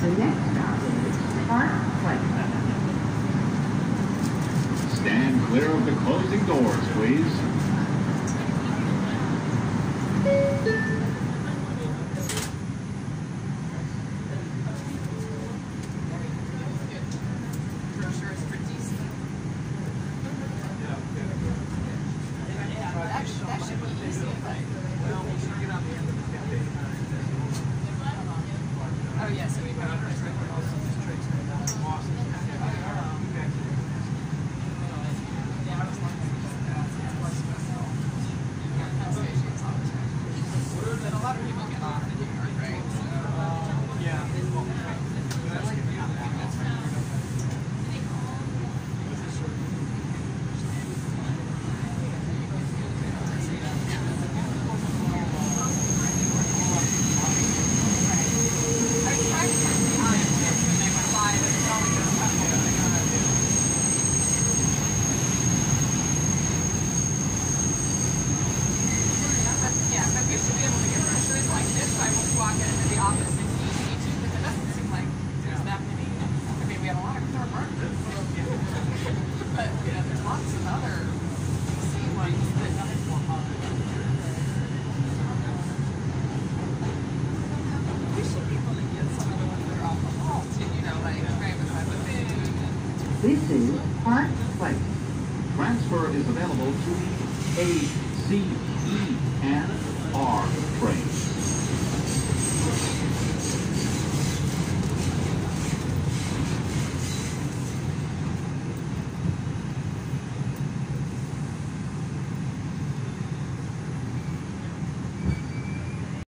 The next stop is Park Place. Stand clear of the closing doors, please. Oh, yeah, so we've got a lot of people get off in New York, right? So, yeah. We should be able to get brochures like this by just walking into the office in DC too, because it doesn't seem like there's that many. I mean, we have a lot of car markets, but you know, there's lots of other DC ones that nothing's more popular. We should be able to get some of the ones that are off the wall too, you know, like right beside the food. This is Park Place. Transfer is available to the A, C, E, and R trains.